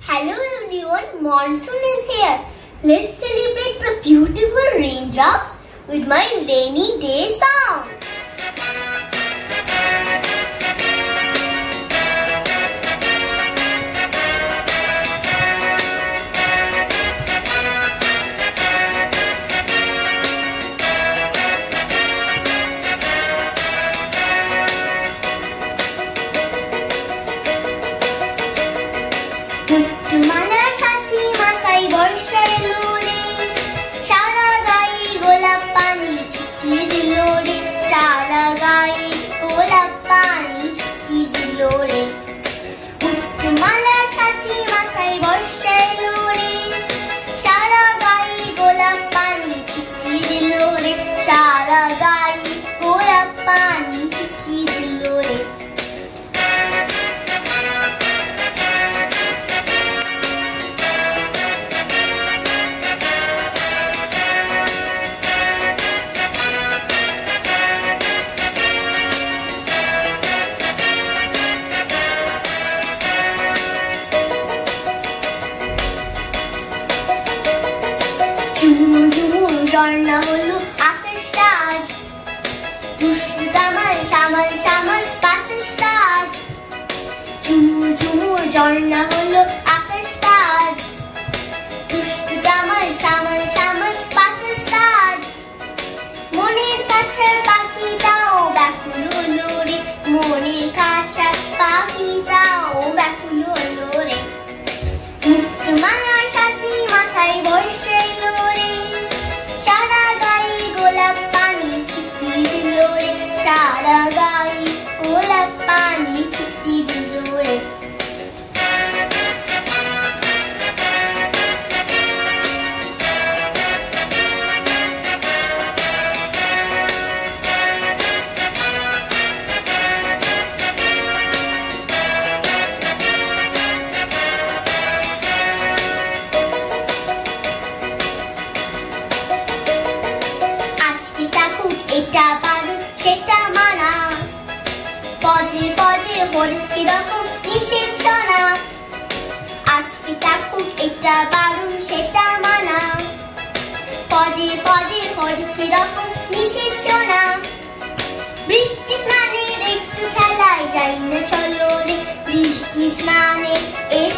Hello everyone, monsoon is here. Let's celebrate the beautiful raindrops with my rainy day song. মুক্তমালার সাথী মাথায় বর্ষা এলো রে, সারা গায়ে গোলাপ পানি ছিটিয়ে দিল রে, সারা গায়ে গোলাপ পানি ছিটিয়ে দিল রে। মুক্তমালার সাথী মাথায় বর্ষা এলো রে, সারা গায়ে গোলাপ পানি ছিটিয়ে দিল রে, সারা গায়ে গোলাপ পানি ছিটিয়ে দিল রে। ঝুমুর ঝুমুর ঝর্ণা হলো আকাশটা আজ, দুষ্টু দামাল সামাল সামাল বাতাসটা আজ। ঝুমুর ঝুমুর ঝর্ণা হলো আকাশটা আজ, দুষ্টু দামাল সামাল সামাল বাতাসটা আজ। মনের কাছে পাখিটাও ব্যাকুল হলো রে, মনের কাছে পাখিটাও ব্যাকুল হলো রে। মুক্তমালার সাথী মাথায় বর্ষা এলো রে, সারা গায়ে গোলাপ পানি ছিটিয়ে দিল রে, সারা গায়ে গোলাপ পানি ছিটিয়ে দিল রে। এটা বারণ সেটা মানা, পদে পদে হরেক রকম নিষেধ শোনা। আজকে থাকুক এটা বারণ সেটা মানা, পদে পদে হরেক রকম নিষেধ শোনা। বৃষ্টি স্নানের একটু খেলায় যাই না চলো রে, বৃষ্টি স্নানের